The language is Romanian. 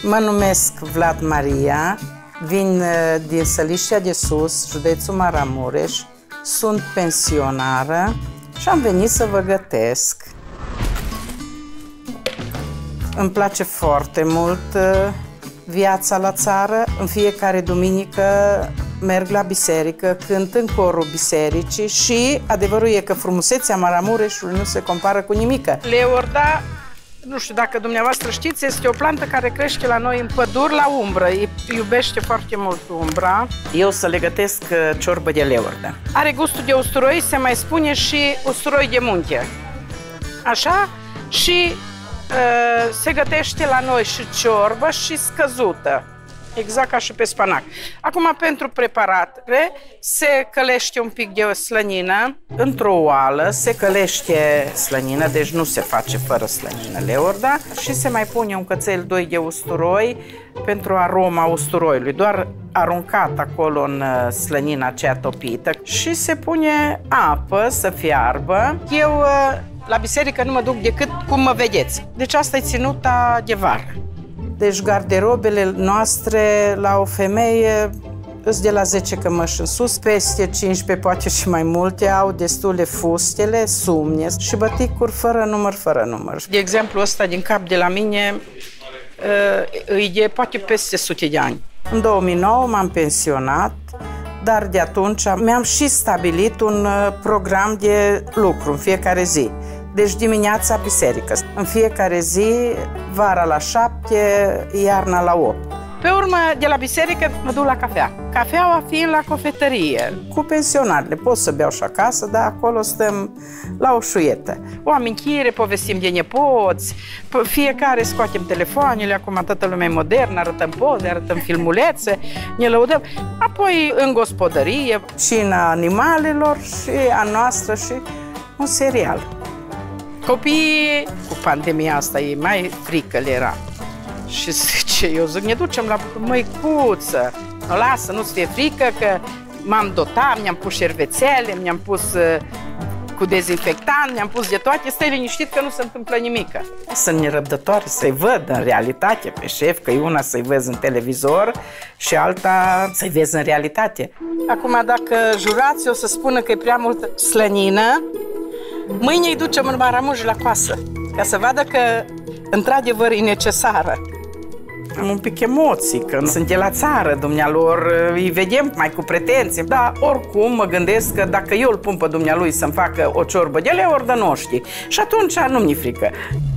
Mă numesc Vlad Maria, vin din Săliștea de Sus, județul Maramureș, sunt pensionară și am venit să vă gătesc. Îmi place foarte mult viața la țară. În fiecare duminică merg la biserică, cânt în corul bisericii și adevărul e că frumusețea Maramureșului nu se compară cu nimică. Leorda, nu știu dacă dumneavoastră știți, este o plantă care crește la noi în păduri la umbră. Iubește foarte mult umbra. Eu să le gătesc ciorbă de leordă. Are gustul de usturoi, se mai spune și usturoi de munte. Așa? Și se gătește la noi și ciorbă și scăzută. Exact ca și pe spanac. Acum, pentru preparare, se călește un pic de slănină. Într-o oală se călește slănină, deci nu se face fără slănină leorda. Și se mai pune un cățel, 2 de usturoi pentru aroma usturoiului. Doar aruncat acolo în slănina aceea topită. Și se pune apă să fiarbă. Eu la biserică nu mă duc decât cum mă vedeți. Deci asta e ținuta de vară. Deci garderobele noastre la o femeie îs de la 10 cămăși în sus, peste 15, poate și mai multe, au destule fustele, sumne și băticuri fără număr. De exemplu, ăsta din cap de la mine îi de poate peste 100 de ani. În 2009 m-am pensionat, dar de atunci mi-am și stabilit un program de lucru în fiecare zi. Deci dimineața biserică, în fiecare zi, vara la 7, iarna la 8. Pe urmă, de la biserică mă duc la cafea. Cafeaua fiind la cofetărie. Cu pensionarele, pot să beau și acasă, dar acolo stăm la o șuietă. O amintire, povestim de nepoți, fiecare scoatem telefoanele, acum toată lumea e modernă, arătăm poze, arătăm filmulețe, ne lăudăm. Apoi în gospodărie, cina animalelor și a noastră și un serial. Copiii, cu pandemia asta, e mai frică le era. Și zice, eu zic, ne ducem la măicuță. Nu, lasă, nu-ți fie frică, că m-am dotat, mi-am pus șervețele, mi-am pus cu dezinfectant, mi-am pus de toate, stai liniștit că nu se întâmplă nimică. Sunt nerăbdătoare să-i văd în realitate pe șef, că e una să-i vezi în televizor și alta să-i vezi în realitate. Acum, dacă jurați, o să spună că e prea multă slănină, mâine îi ducem în Maramureș la coasă, ca să vadă că, într-adevăr, e necesară. Am un pic emoții, că sunt de la țară, dumnealor, îi vedem mai cu pretenții. Dar, oricum, mă gândesc că dacă eu îl pun pe dumnealui să-mi facă o ciorbă de leordă, nu știi. Și atunci nu mi-e frică.